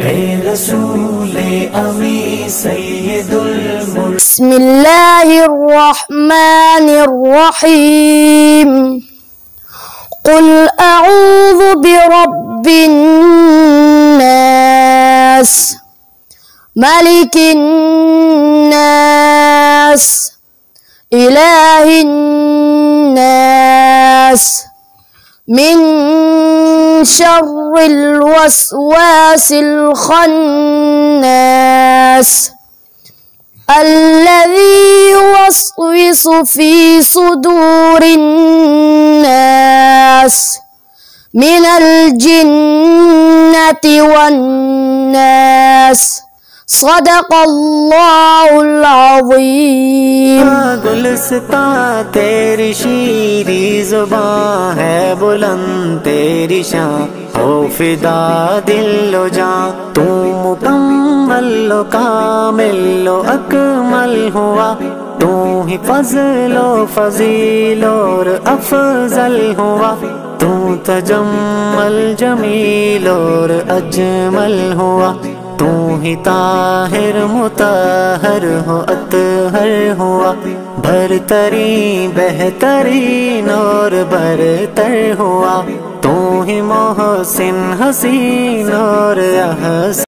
रसूले अमी सय्यदुल मुल्क। बिस्मिल्लाहिर्रहमानिर्रहीम। कुल अऊज़ु बिरब्बिन नास मलिकिन नास इलाहिन नास मिन शर्रिल वस्वासिल खन्नास अल्लज़ी युवस्विसु फी सुदूरिन नास मिनल जिन्नति वन नास। सदक़ल्लाहुल अज़ीम। गुलिस्तां तेरी शीरी ज़ुबान है बुलंद तेरी शान, हो फिदा दिलो जान। तू मुकम्मल लो कामिल लो अकमल हुआ, तू ही फज़लो फज़ील और अफ़ज़ल हुआ। तू तजम्मल जमील और अजमल हुआ, तू ही ताहिर मुताहर हो अतहर हुआ। बरतरी बेहतरीन और बरतर हुआ, तू ही मोहसिन हसीन और